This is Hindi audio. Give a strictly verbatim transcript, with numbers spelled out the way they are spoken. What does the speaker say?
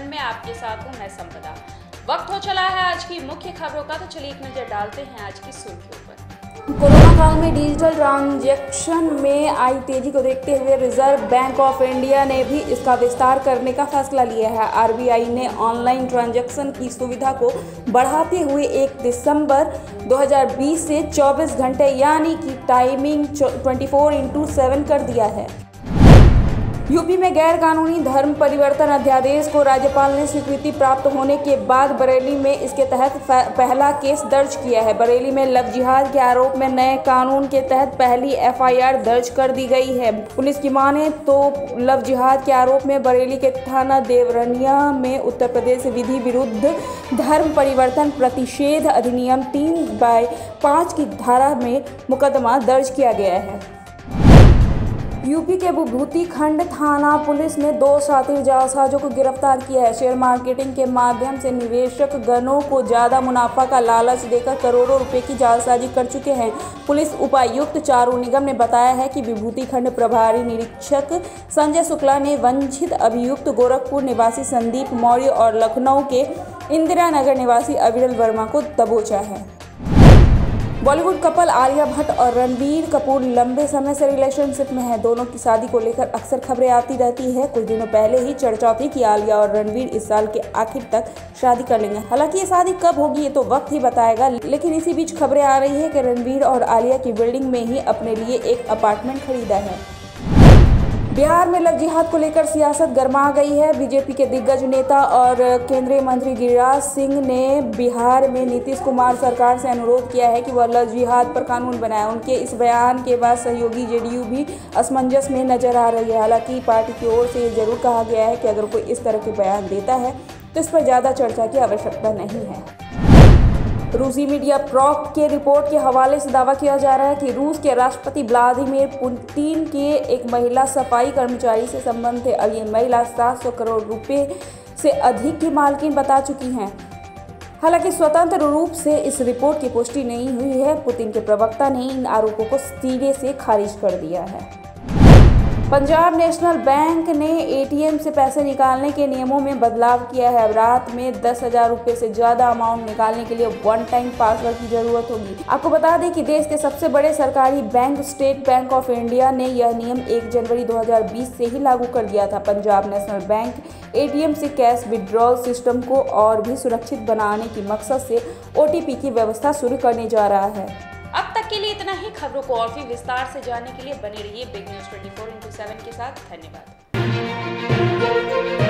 में आपके साथ हूँ मैं संपदा। वक्त हो चला है आज की मुख्य खबरों का, तो चलिए एक नजर डालते हैं आज की सुर्खियों पर। कोरोना काल में डिजिटल ट्रांजैक्शन में आई तेजी को देखते हुए रिजर्व बैंक ऑफ इंडिया ने भी इसका विस्तार करने का फैसला लिया है। आरबीआई ने ऑनलाइन ट्रांजैक्शन की सुविधा को बढ़ाते हुए एक दिसंबर दो हज़ार बीस से चौबीस घंटे यानी कि टाइमिंग चौबीस इंटू सेवन कर दिया है। यूपी में गैर कानूनी धर्म परिवर्तन अध्यादेश को राज्यपाल ने स्वीकृति प्राप्त होने के बाद बरेली में इसके तहत पहला केस दर्ज किया है। बरेली में लव जिहाद के आरोप में नए कानून के तहत पहली एफआईआर दर्ज कर दी गई है। पुलिस की माने तो लव जिहाद के आरोप में बरेली के थाना देवरनिया में उत्तर प्रदेश विधि विरुद्ध धर्म परिवर्तन प्रतिषेध अधिनियम तीन बाई पाँच की धारा में मुकदमा दर्ज किया गया है। यूपी के विभूति खंड थाना पुलिस ने दो शातिर जालसाजों को गिरफ्तार किया है। शेयर मार्केटिंग के माध्यम से निवेशक गणों को ज्यादा मुनाफा का लालच देकर करोड़ों रुपए की जालसाजी कर चुके हैं। पुलिस उपायुक्त चारू निगम ने बताया है कि विभूति खंड प्रभारी निरीक्षक संजय शुक्ला ने वंचित अभियुक्त गोरखपुर निवासी संदीप मौर्य और लखनऊ के इंदिरा नगर निवासी अविरल वर्मा को दबोचा है। बॉलीवुड कपल आलिया भट्ट और रणबीर कपूर लंबे समय से रिलेशनशिप में हैं। दोनों की शादी को लेकर अक्सर खबरें आती रहती है। कुछ दिनों पहले ही चर्चा थी कि आलिया और रणबीर इस साल के आखिर तक शादी कर लेंगे। हालांकि ये शादी कब होगी ये तो वक्त ही बताएगा, लेकिन इसी बीच खबरें आ रही है कि रणबीर और आलिया की बिल्डिंग में ही अपने लिए एक अपार्टमेंट खरीदा है। बिहार में लव जिहाद को लेकर सियासत गर्मा गई है। बीजेपी के दिग्गज नेता और केंद्रीय मंत्री गिरिराज सिंह ने बिहार में नीतीश कुमार सरकार से अनुरोध किया है कि वह लव जिहाद पर कानून बनाए। उनके इस बयान के बाद सहयोगी जेडीयू भी असमंजस में नजर आ रही है। हालांकि पार्टी की ओर से ये जरूर कहा गया है कि अगर कोई इस तरह के बयान देता है तो इस पर ज़्यादा चर्चा की आवश्यकता नहीं है। रूसी मीडिया प्रॉप के रिपोर्ट के हवाले से दावा किया जा रहा है कि रूस के राष्ट्रपति व्लादिमीर पुतिन के एक महिला सफाई कर्मचारी से संबंध थे। अब ये महिला सात सौ करोड़ रुपए से अधिक की मालकिन बता चुकी हैं। हालांकि स्वतंत्र रूप से इस रिपोर्ट की पुष्टि नहीं हुई है। पुतिन के प्रवक्ता ने इन आरोपों को सिरे से खारिज कर दिया है। पंजाब नेशनल बैंक ने एटीएम से पैसे निकालने के नियमों में बदलाव किया है। अब रात में दस हजार रुपये से ज़्यादा अमाउंट निकालने के लिए वन टाइम पासवर्ड की जरूरत होगी। आपको बता दें कि देश के सबसे बड़े सरकारी bank state bank of India ने यह नियम एक जनवरी दो हज़ार बीस से ही लागू कर दिया था। पंजाब नेशनल बैंक एटीएम से कैश विड्रॉल सिस्टम को और भी सुरक्षित बनाने की मकसद से ओटीपी की व्यवस्था शुरू करने जा रहा है। अब तक के लिए इतना ही। खबरों को और भी विस्तार से जानने के लिए बने रहिए बिग न्यूज़ चौबीस इंटू सात के साथ। धन्यवाद।